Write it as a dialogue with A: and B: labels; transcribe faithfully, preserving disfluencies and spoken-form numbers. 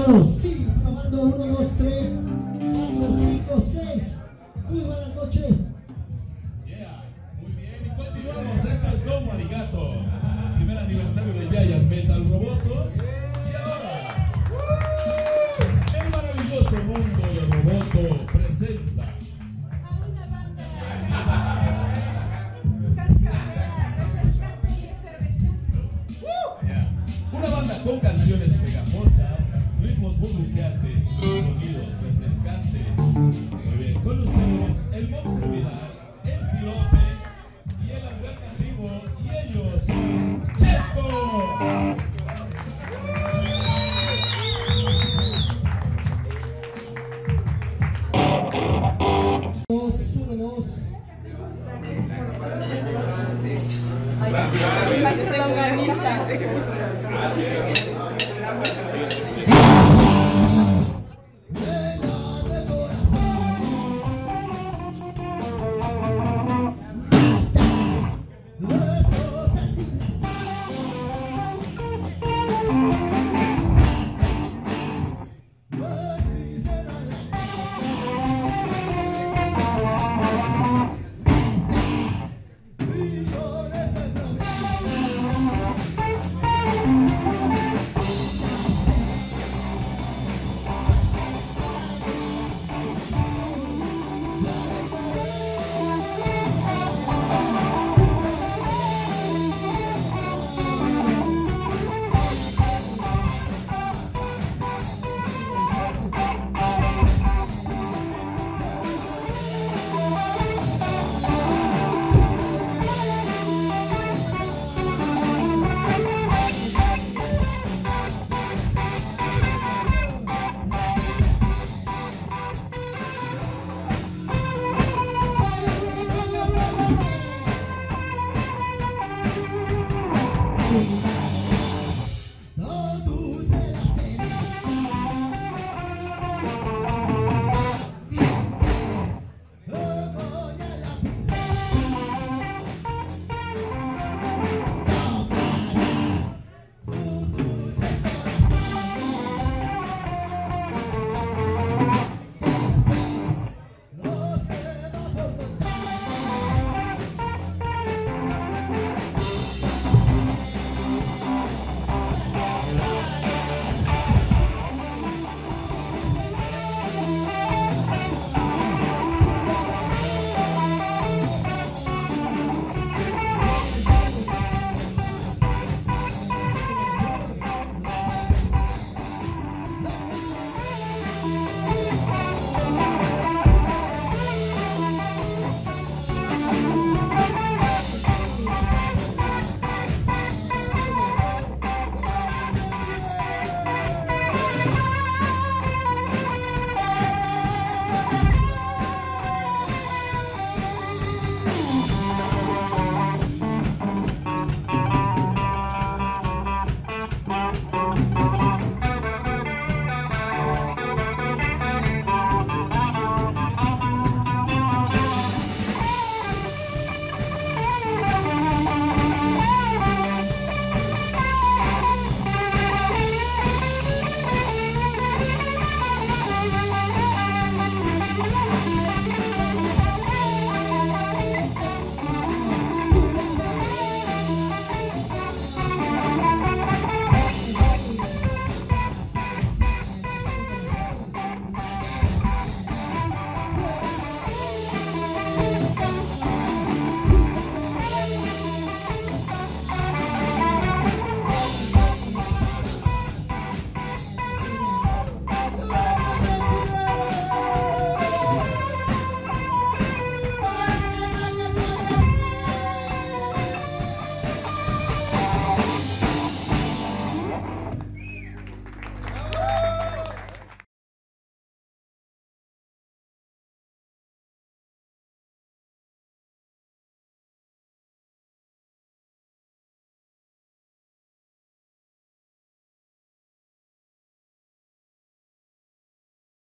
A: probando, sí, probando, uno, dos, tres, cuatro, cinco, seis. Muy buenas noches.
B: Yeah, muy bien, y continuamos. Esto es Domo Arigato, primer aniversario de Giant Metal Roboto. Y ahora, el maravilloso mundo de Roboto presenta
C: a una banda de cascabel, refrescante y efervescente.
B: yeah, una banda con canciones pegajosas, ritmos burbujeantes y sonidos refrescantes. Muy bien, con ustedes el monstruo Vidal, el sirope y el alternativo, y ellos son Chesco.
A: Dos, uno, dos.